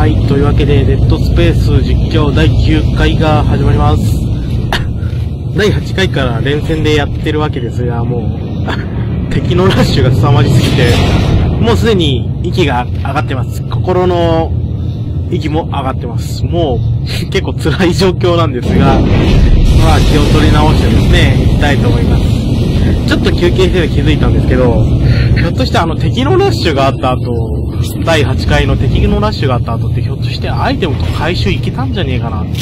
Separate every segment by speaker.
Speaker 1: はい、というわけで、デッドスペース実況第9回が始まります。第8回から連戦でやってるわけですが、もう、敵のラッシュが凄まじすぎて、もうすでに息が上がってます。心の息も上がってます。もう、結構辛い状況なんですが、まあ気を取り直してですね、行きたいと思います。ちょっと休憩してて気づいたんですけど、ひょっとして敵のラッシュがあった後、第8回の敵のラッシュがあった後ってひょっとしてアイテムと回収いけたんじゃねえかなって。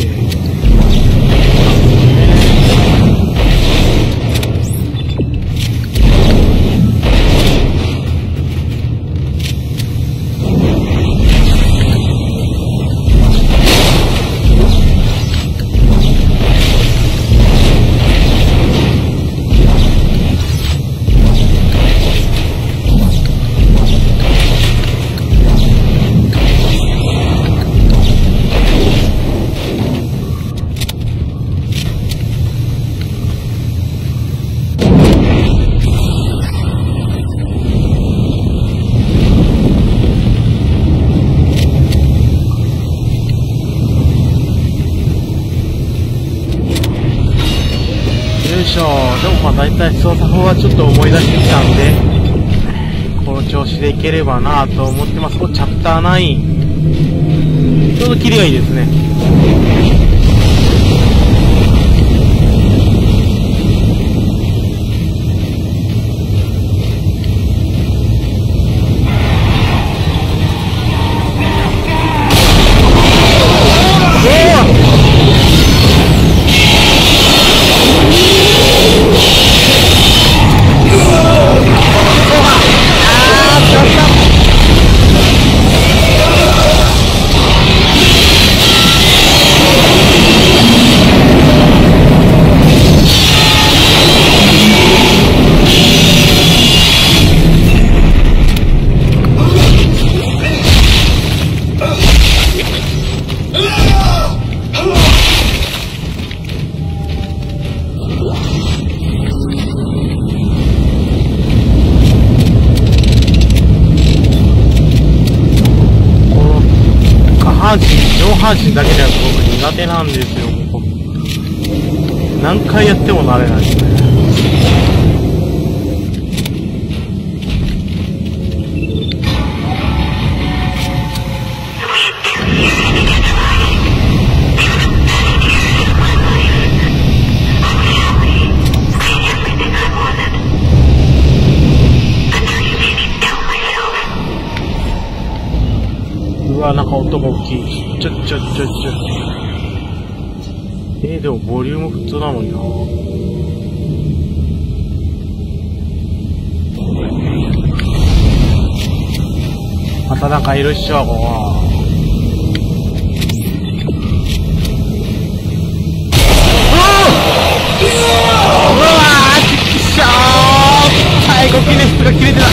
Speaker 1: でもまあ大体操作法はちょっと思い出してきたんで、この調子でいければなぁと思ってます。チャプター9。ちょうどキリがいいですね。上半身だけではすごく苦手なんですよ。何回やっても慣れないですね。うわ、なんか音が大きい。でもボリューム普通なのにな。またなんかいるっしょ、ここ。うわー、ちっしょー。最後ギネスが切れてない。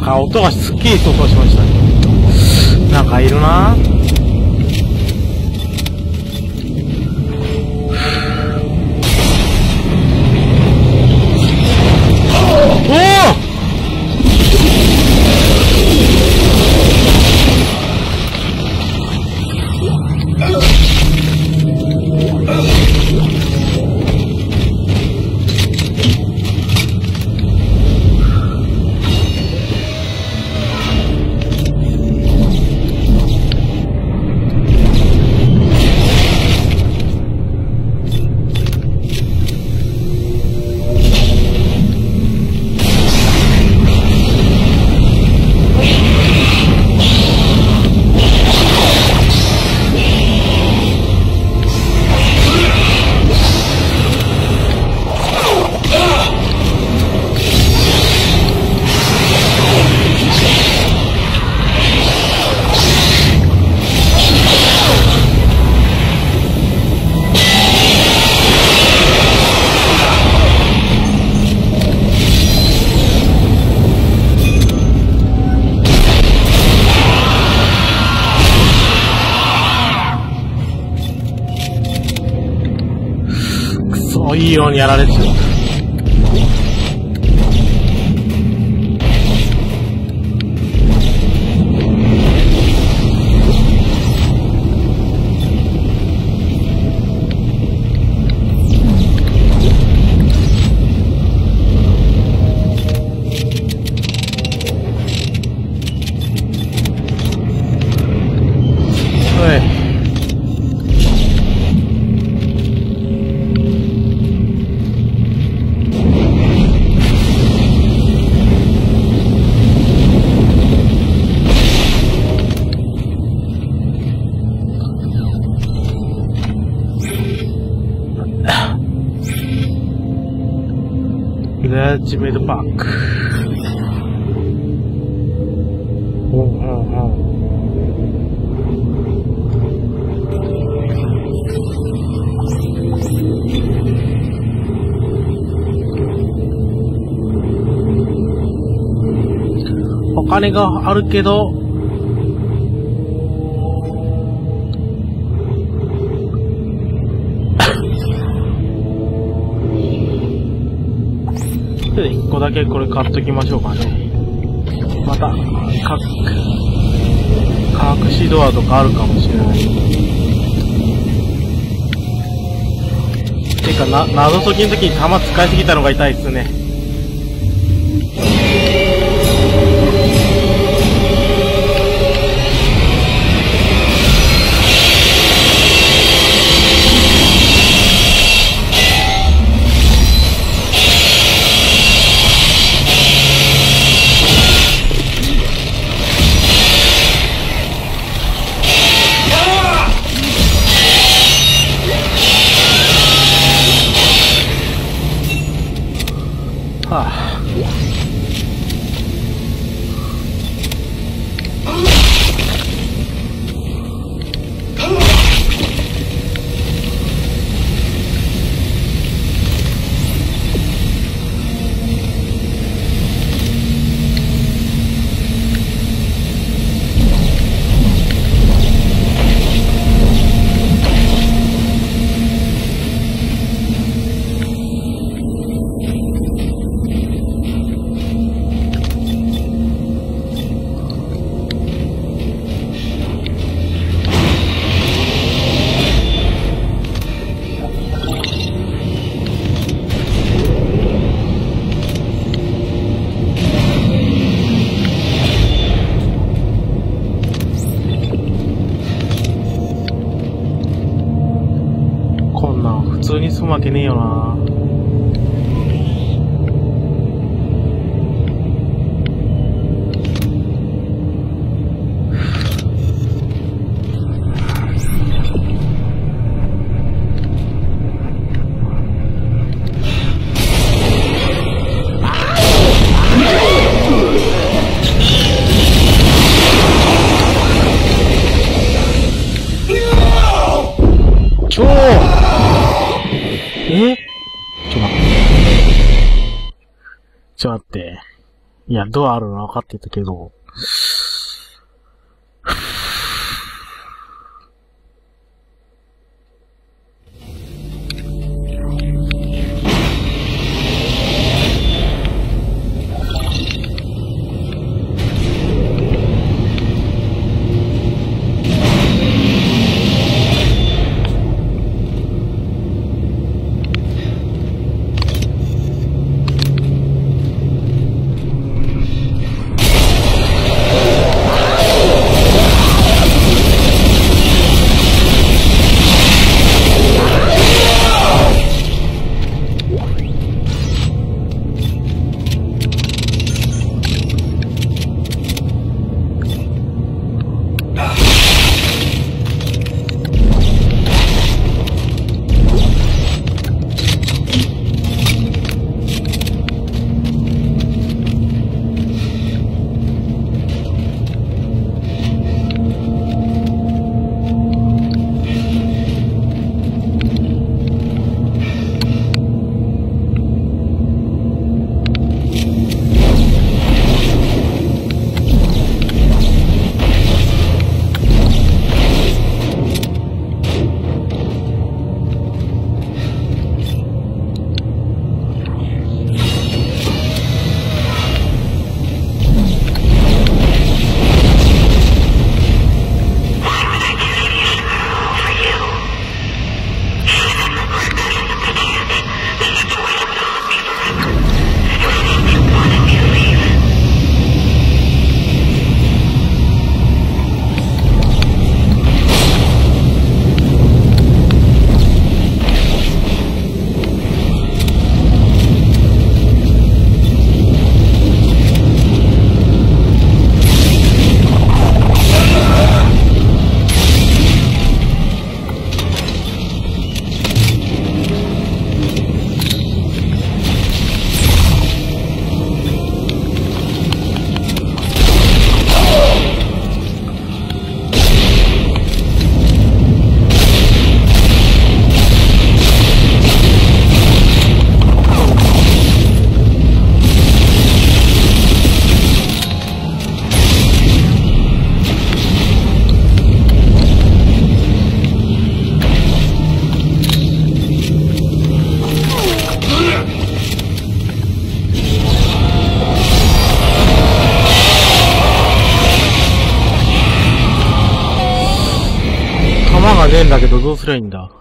Speaker 1: あ、音がすっきりと音がしましたね。なんかいるな。おお！いいようにやられてる。レッジメイドパーク。お金があるけど、1個だけこれ買っときましょうかね。また隠しドアとかあるかもしれない。てか謎解きの時に弾使いすぎたのが痛いっすね。はあ、普通に済むわけねえよな。ちょっと待って。 いや、ドアあるの分かってたけど。弾がねえんだけどどうすりゃいいんだ。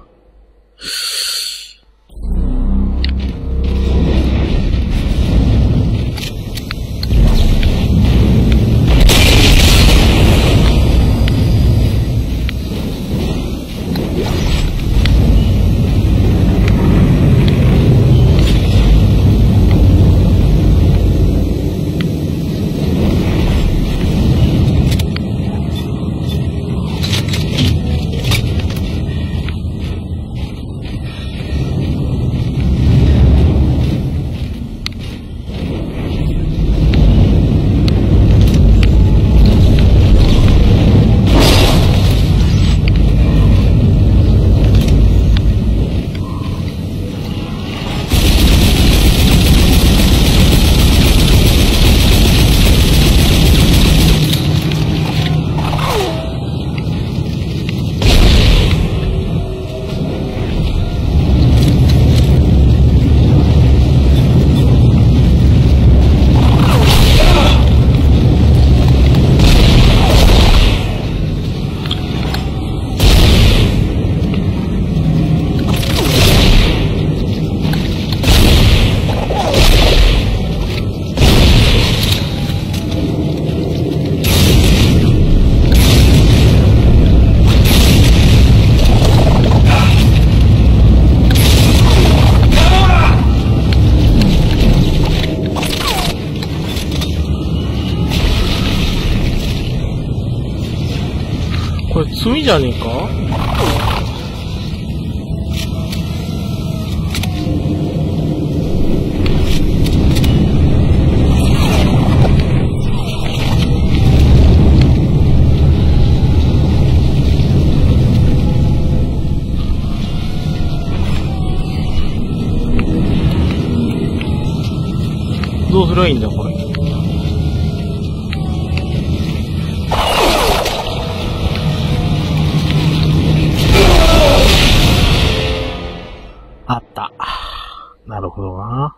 Speaker 1: これ罪じゃねえか？どうすりゃいいんだこれ。 ほどな。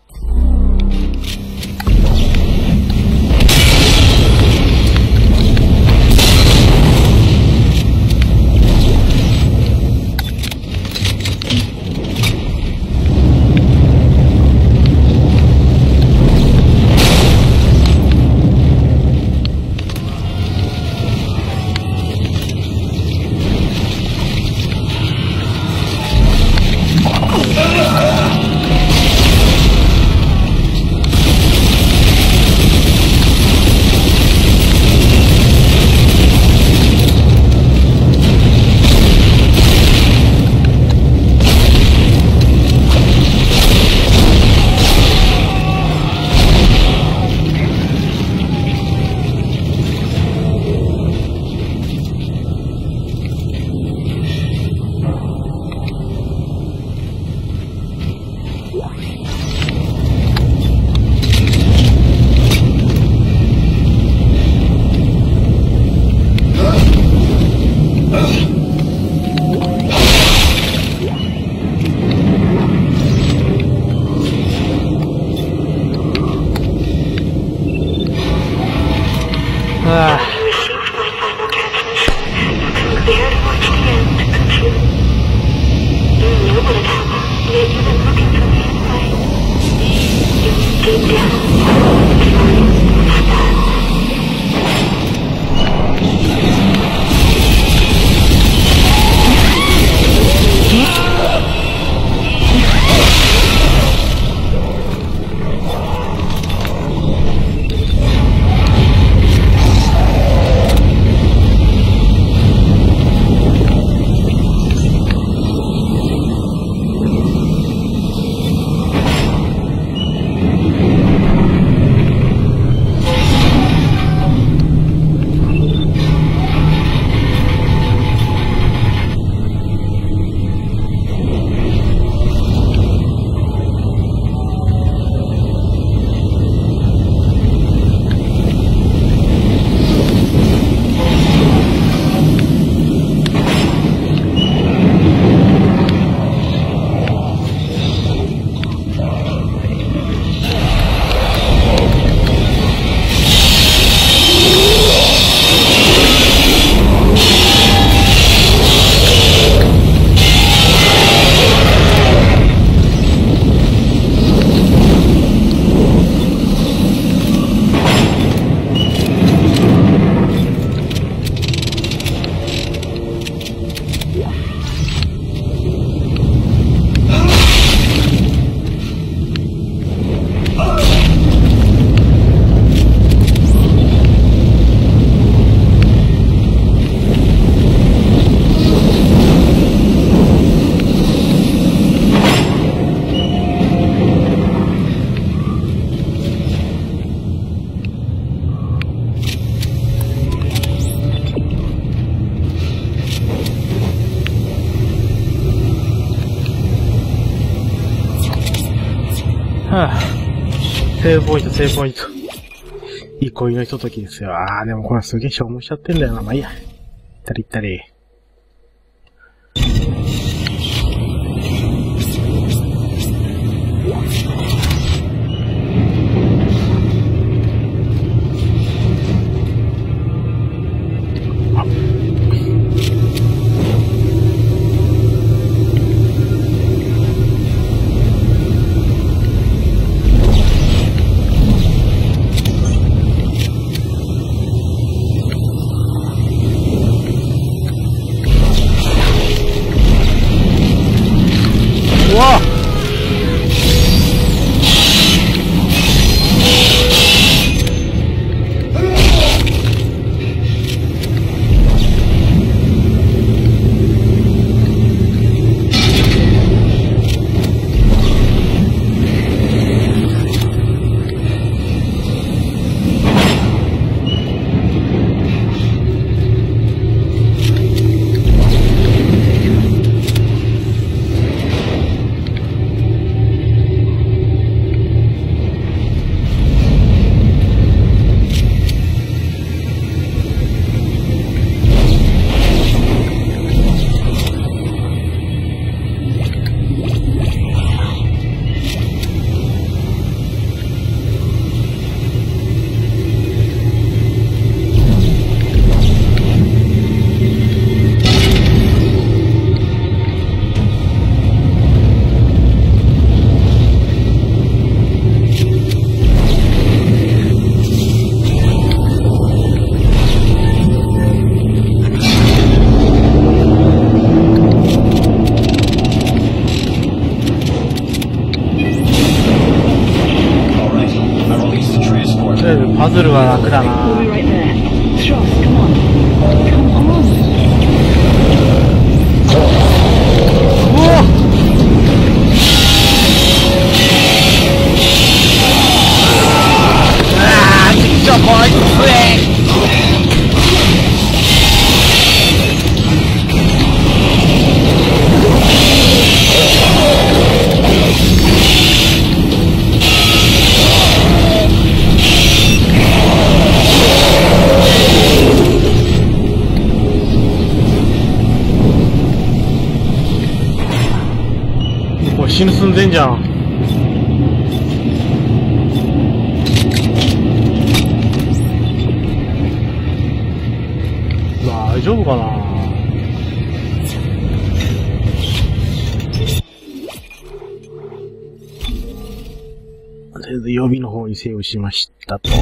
Speaker 1: はぁ、セーブポイント、セーブポイント。憩いのひとときですよ。でもこれすげえ消耗しちゃってんだよな。まあいいや。行ったり行ったり。 ズルは楽だな。死ぬ寸前じゃん。大丈夫かな。とりあえず予備の方にセーブしましたと。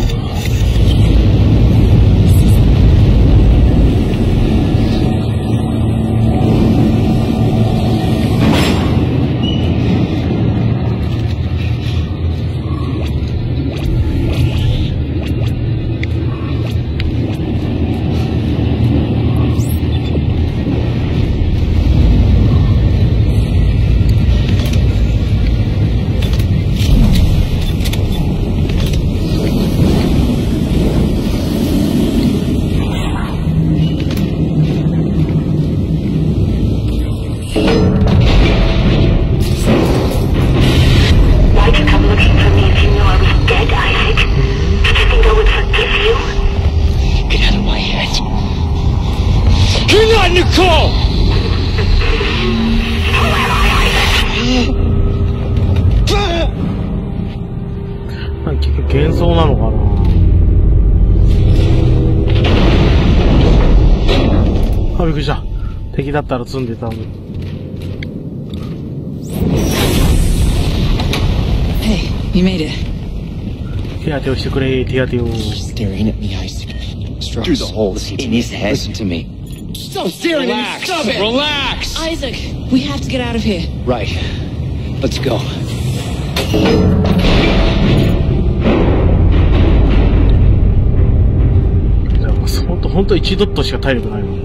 Speaker 1: 結局幻想なのかな。あ、びっくりした。敵だったら積んでたの。
Speaker 2: Hey, you made it.
Speaker 1: 手当てをしてくれ、手当てを。
Speaker 3: Staring at me, Isaac. Through the holes in his head. Listen to me.
Speaker 2: Stop staring at me! Stop it!
Speaker 3: Relax!
Speaker 2: Isaac, we have to get out of here.
Speaker 3: Right. Let's go.
Speaker 1: ほんと1ドットしか体力ないもんな。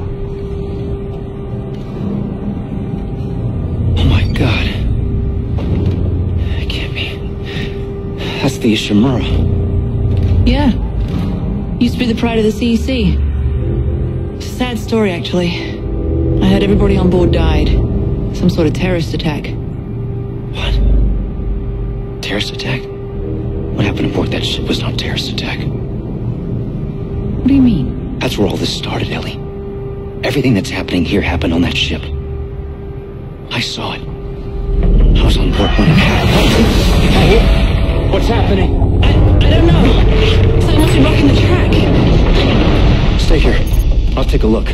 Speaker 3: Oh my god. That can't be. That's the Ishimura.
Speaker 2: Yeah. Used to be the pride of the CEC. It's a sad story, actually. I heard everybody on board died. Some sort of terrorist attack.
Speaker 3: What? Terrorist attack? What happened aboard that ship was not a terrorist attack.
Speaker 2: What do you mean?
Speaker 3: That's where all this started, Ellie. Everything that's happening here happened on that ship. I saw it. I was on board when it happened. What's happening?
Speaker 2: I don't know. Someone must be blocking the track.
Speaker 3: Stay here. I'll take a look.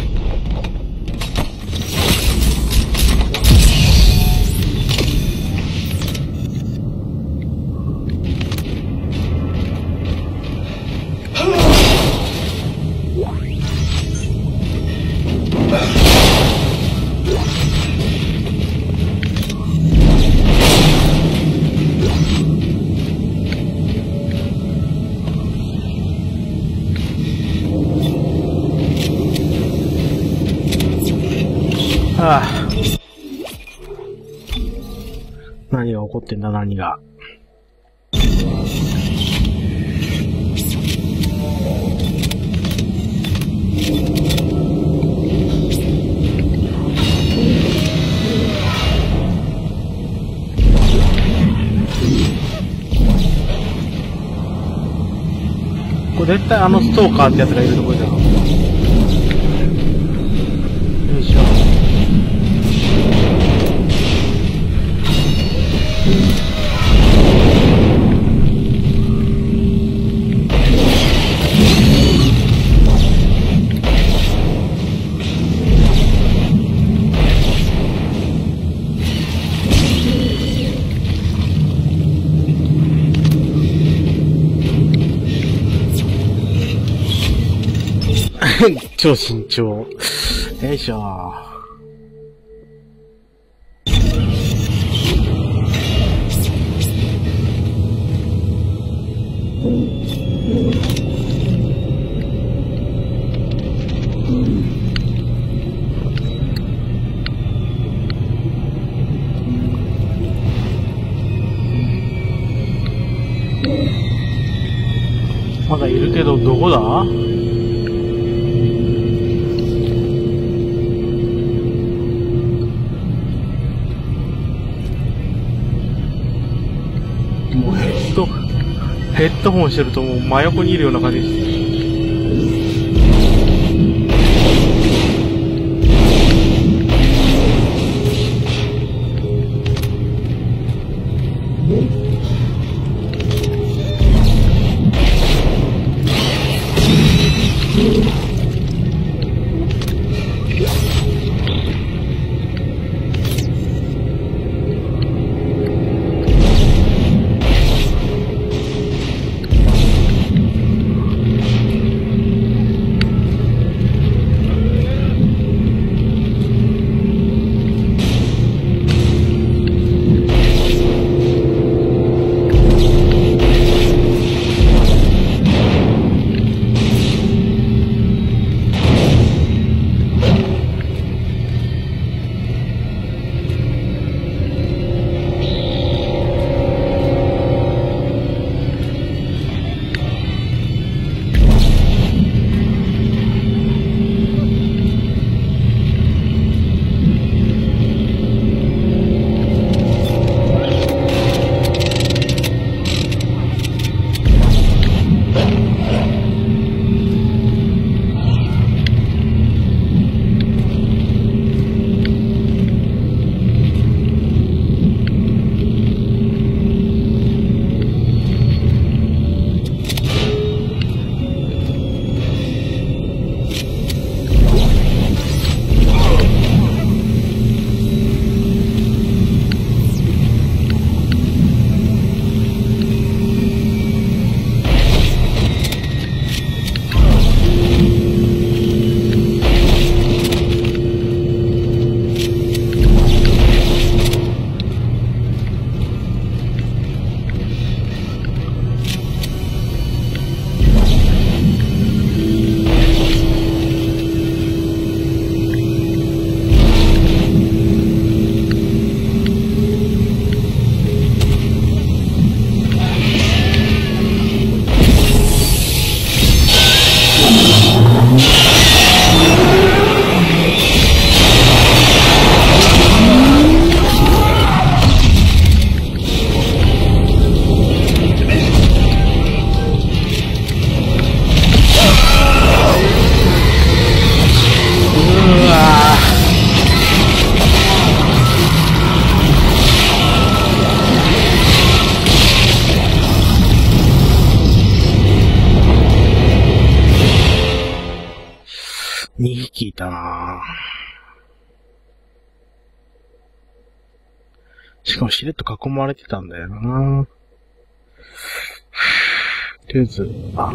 Speaker 1: 何が起こってんだ、何が。これ絶対あのストーカーってやつがいるところじゃん。よいしょ。超慎重。よいしょ。 まだいるけど、どこだ？もうヘッドホンしてるともう真横にいるような感じです。2匹いたなぁ。しかもしれっと囲まれてたんだよなぁ。とりあえず、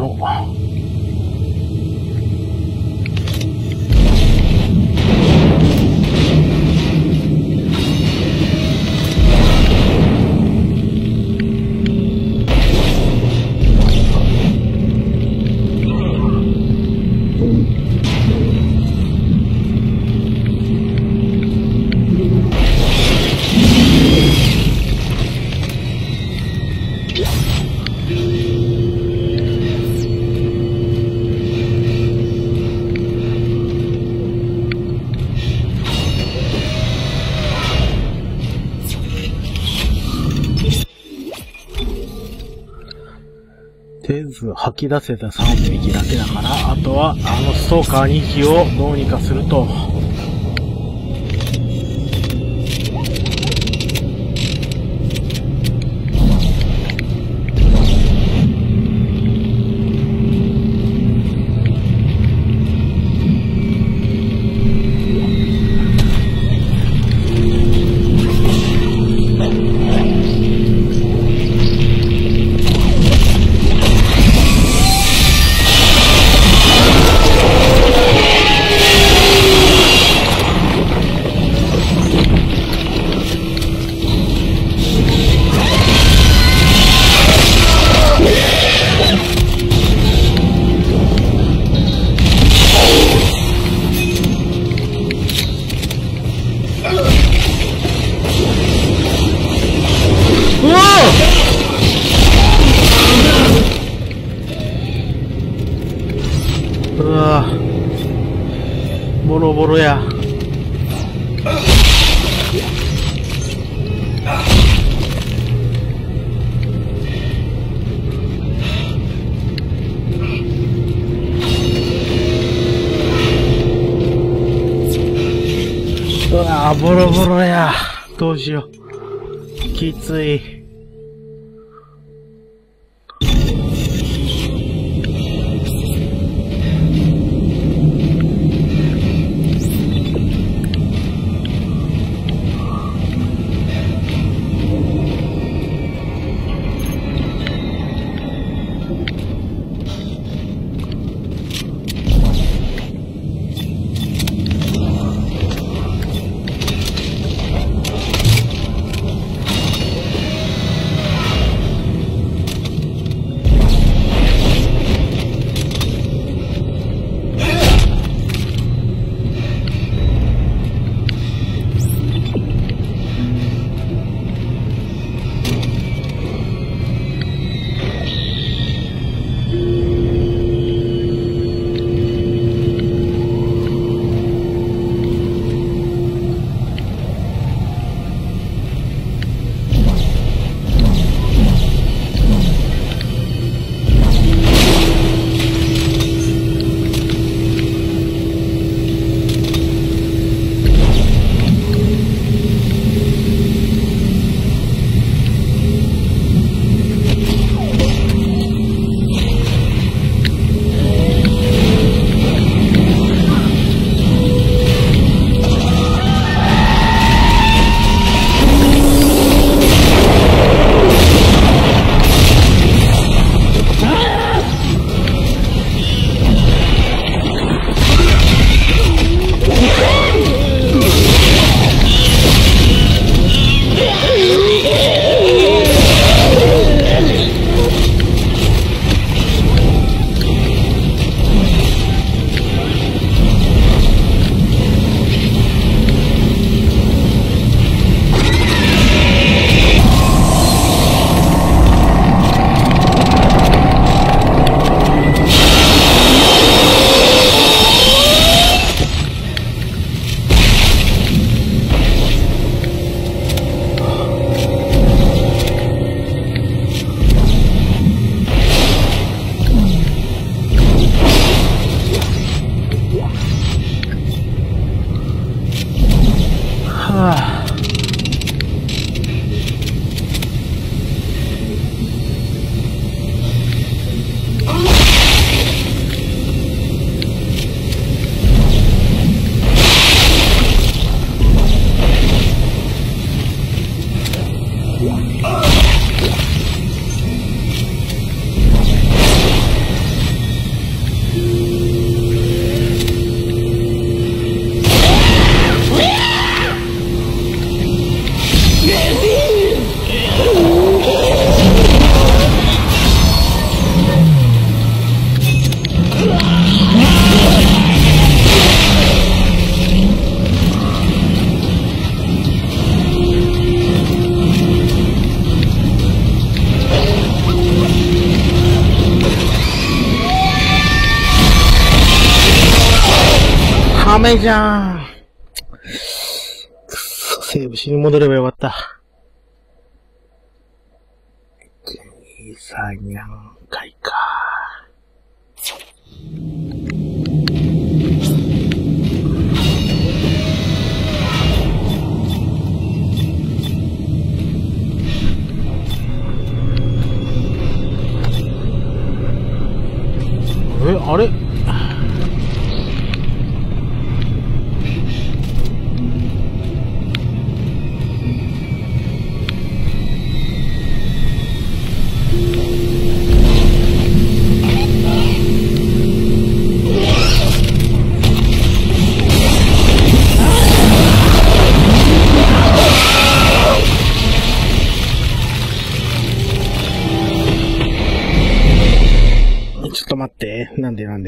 Speaker 1: とりあえず吐き出せた3匹だけだから、あとはストーカー2匹をどうにかすると。 ボロボロや。うわぁ、ボロボロや。どうしよう。きつい。ダメじゃん。くっそ、セーブしに戻ればよかった。1、2、3、4回か。あれちょっと待って。なんで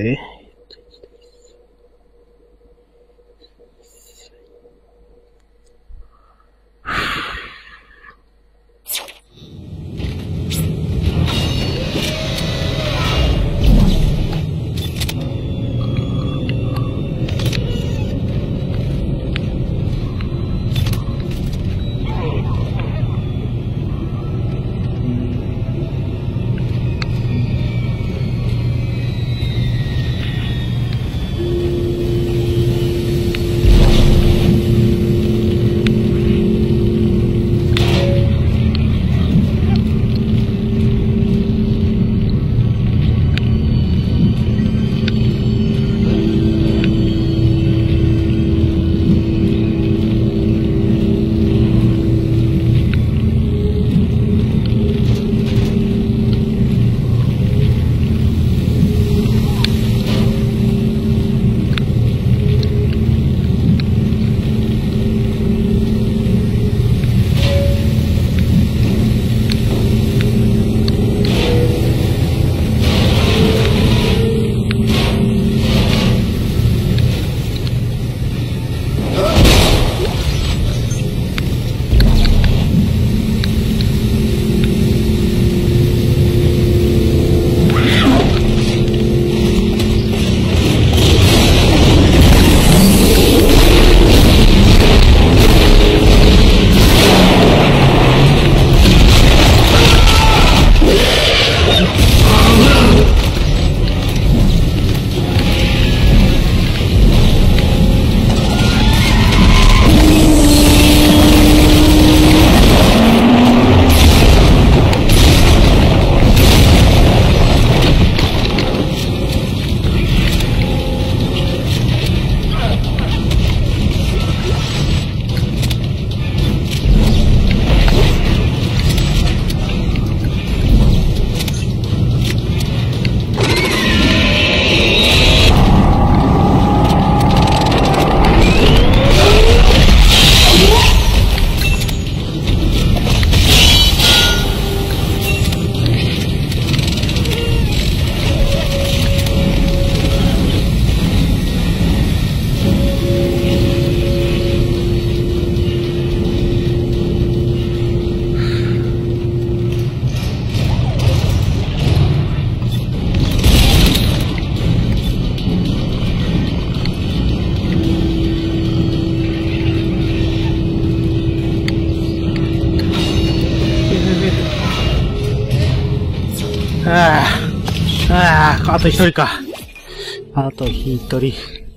Speaker 1: あと一人か。あと一人。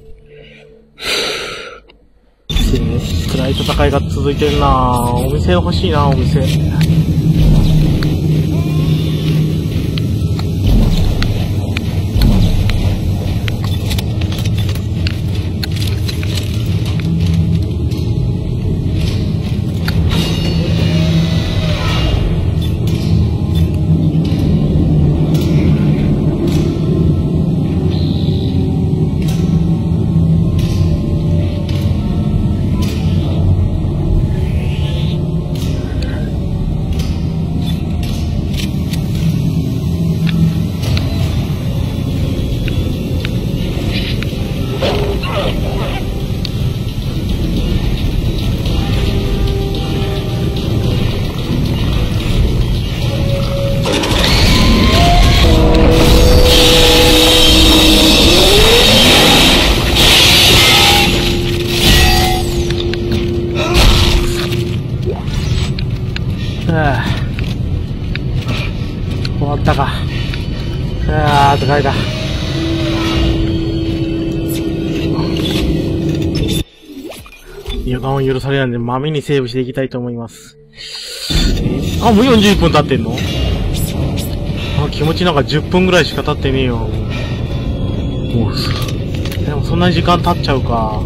Speaker 1: 暗い戦いが続いてるなぁ。お店欲しいな、お店。終わったか。疲れた。予感を許されないので、まめにセーブしていきたいと思います。もう41分経ってんの？気持ちなんか10分ぐらいしか経ってねえよ。でもそんなに時間経っちゃうか。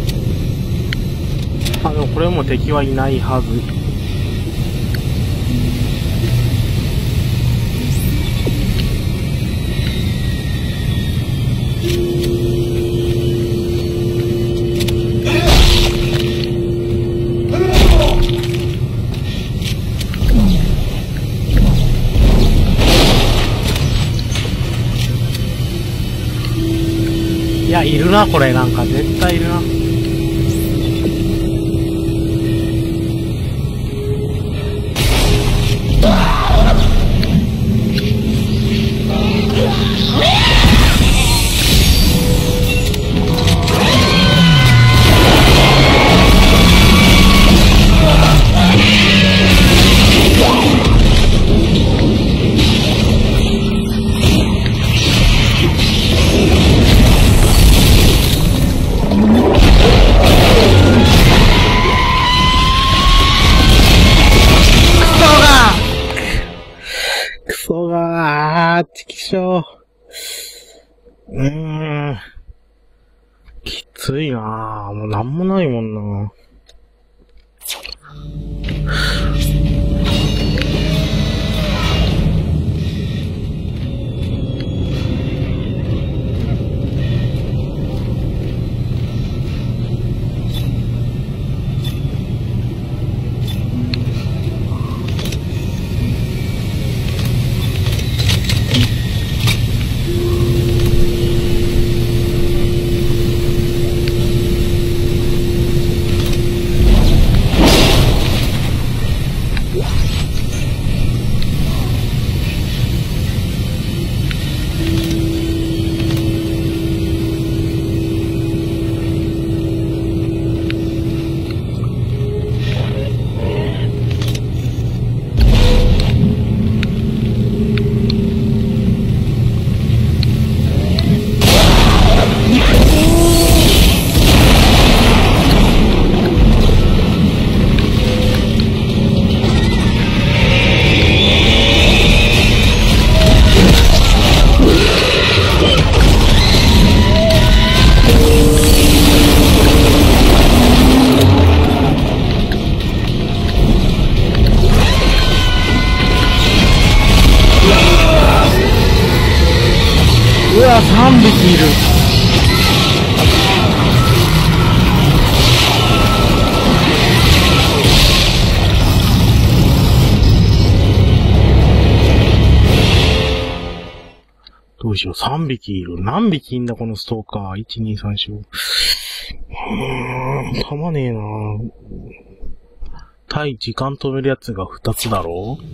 Speaker 1: でもこれも敵はいないはず。いや、いるな、これ。なんか、絶対いるな。チキショー。きついなぁ。もうなんもないもんな。うわ、3匹いる。どうしよう、3匹いる。何匹いんだ、このストーカー。1、2、3、4。たまねえな。対時間止めるやつが2つだろう。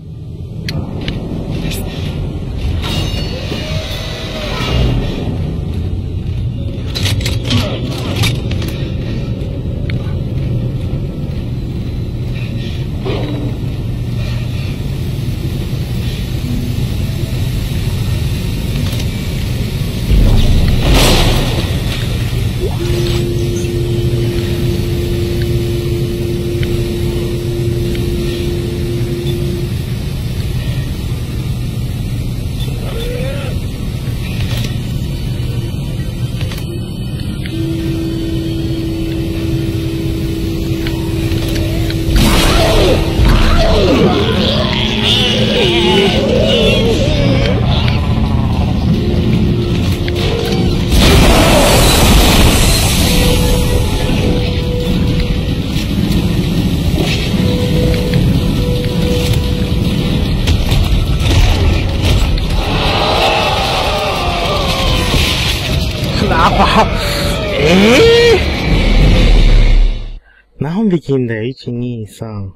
Speaker 1: 何匹いんだよ、1、2、3。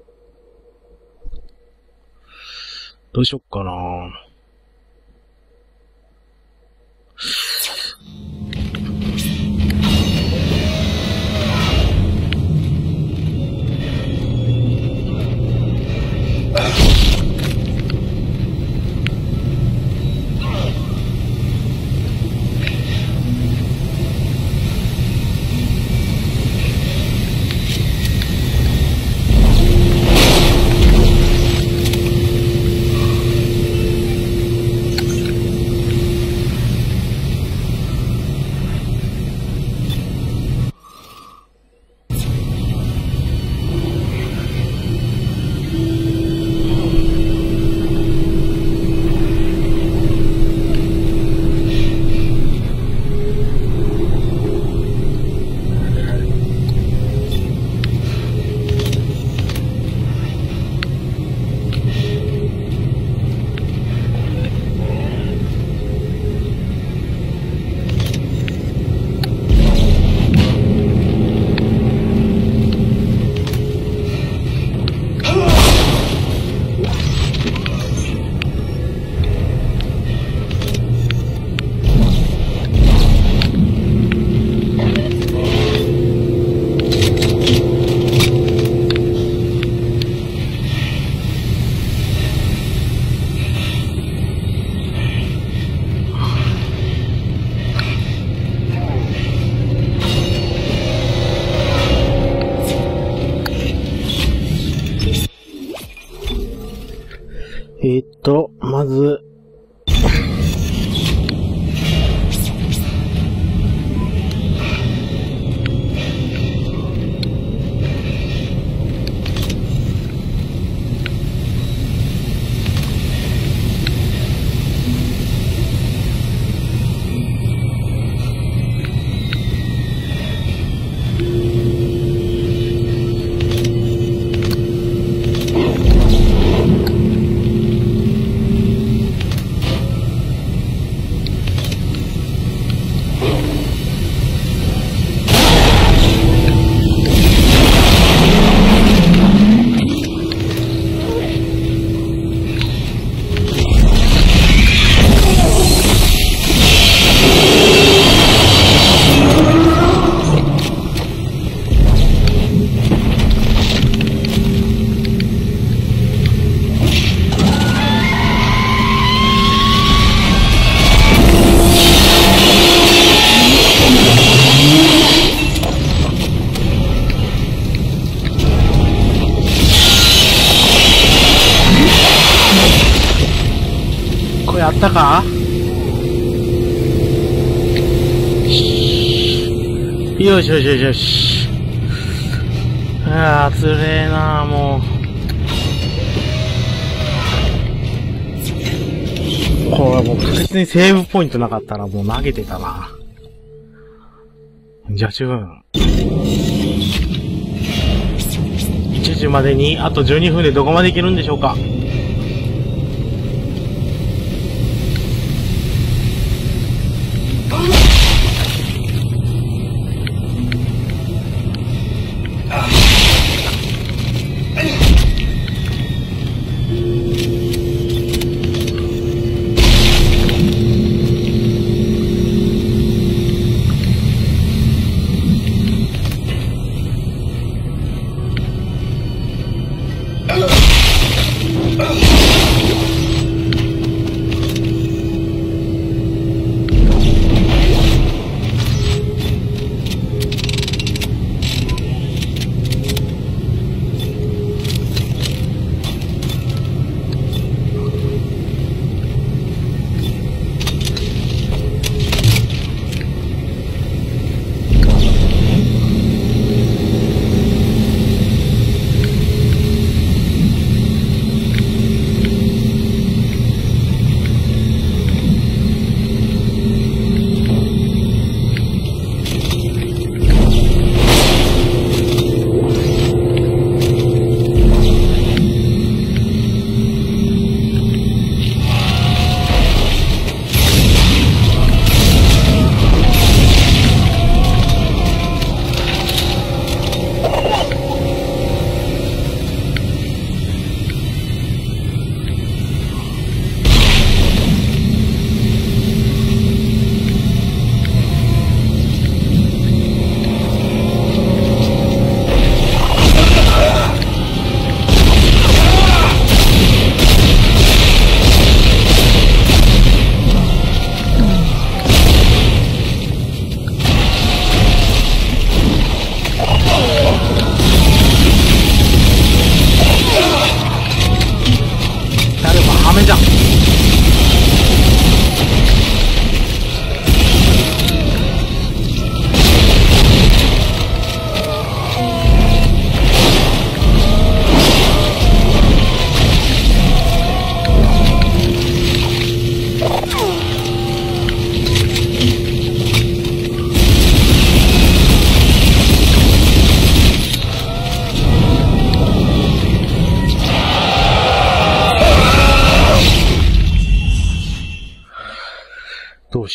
Speaker 1: どうしよっかな。まず、これあったか？よしよしよしよし。ああ、つれえなあ、もう。これもう確実にセーブポイントなかったらもう投げてたな。じゃあ十分。1時までにあと12分でどこまで行けるんでしょうか。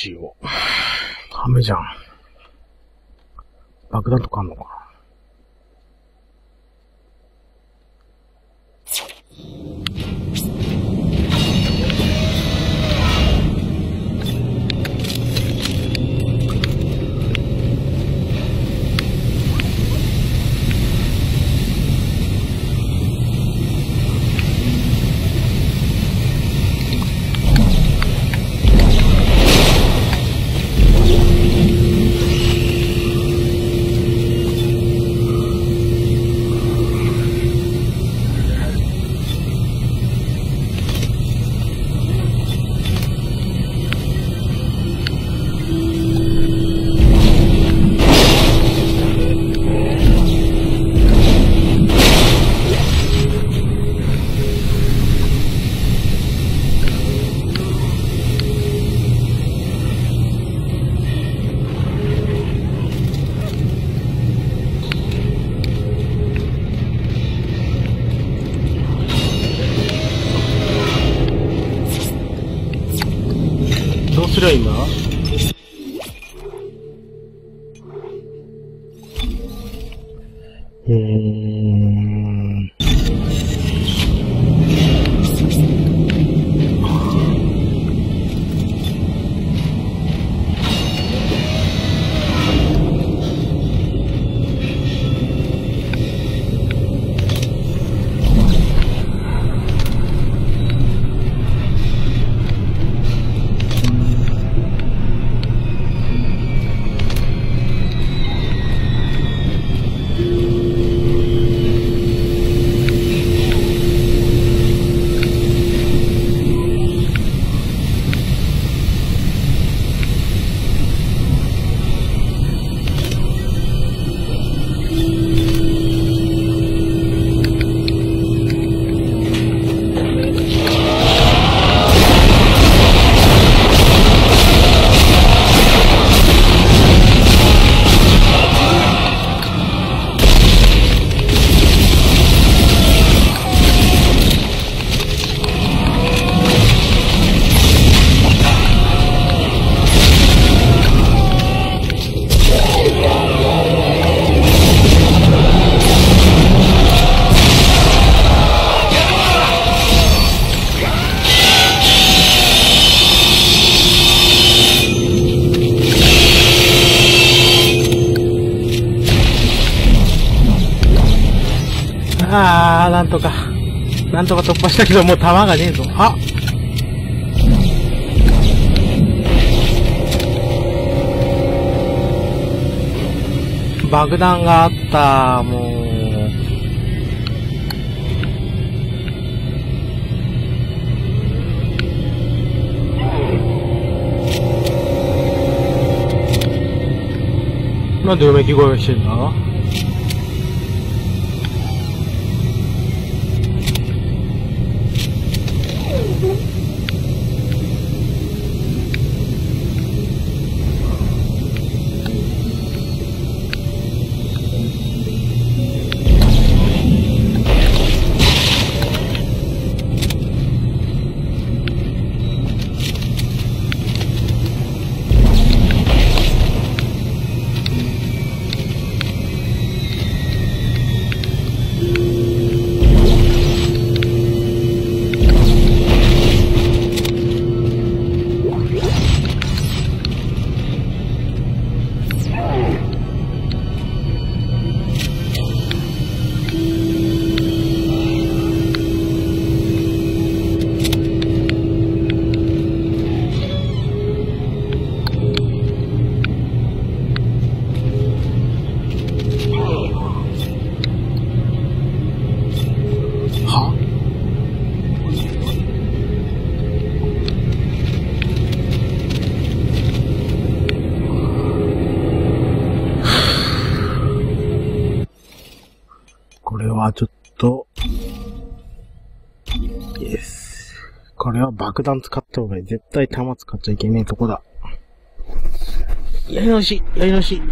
Speaker 1: しよう。ダメじゃん。爆弾とかあんのかな。どうすりゃいいんだ？なんとか突破したけど、もう弾がねえぞ。あ！爆弾があった、もう。なんでうめき声がしてんだ？ちょっと、イエス。これは爆弾使った方がいい。絶対弾使っちゃいけねえとこだ。やり直し、やり直し。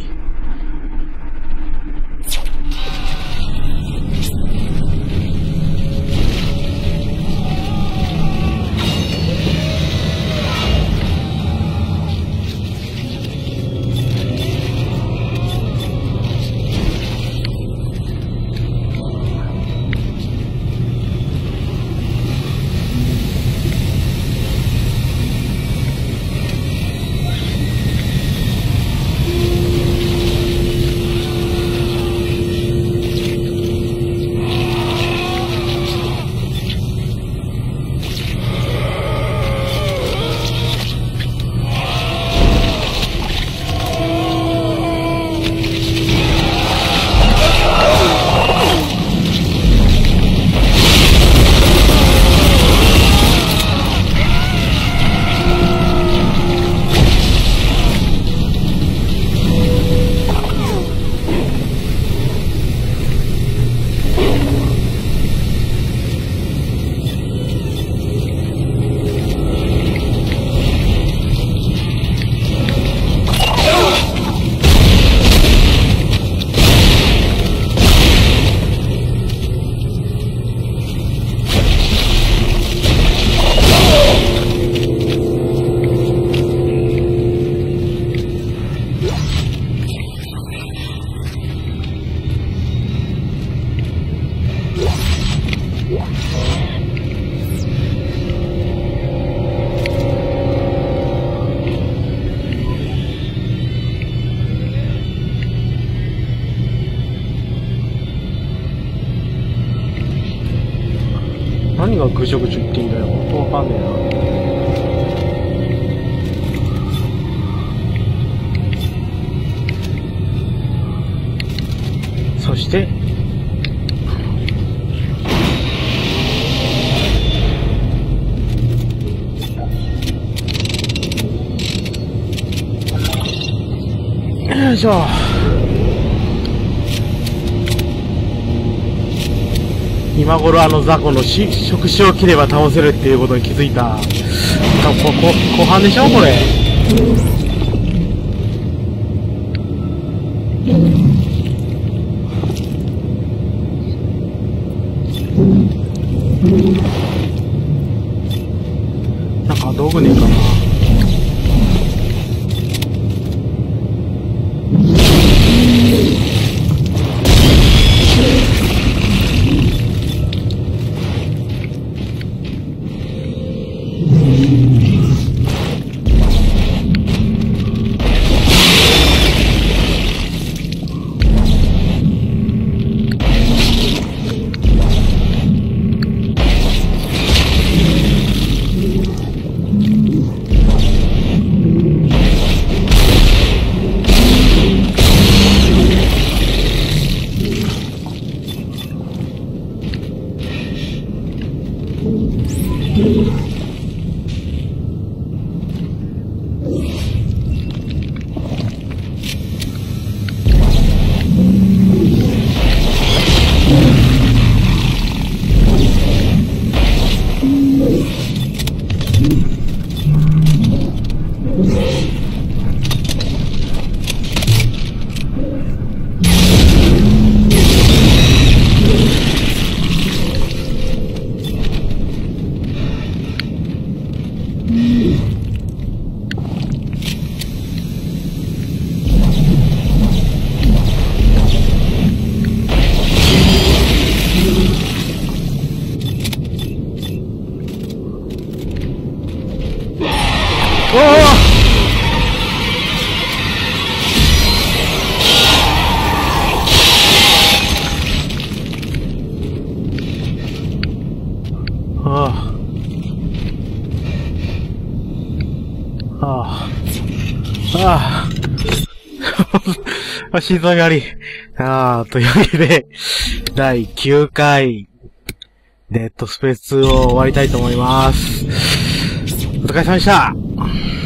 Speaker 1: 何がぐちょぐちょ言っていいんだよ。ほんとわかんねえな。そして、よいしょ。今頃雑魚の触手を切れば倒せるっていうことに気づいた。後半でしょこれ。なんか道具ねえかな。心臓に悪い。というわけで、第9回、デッドスペース2を終わりたいと思います。お疲れ様でした。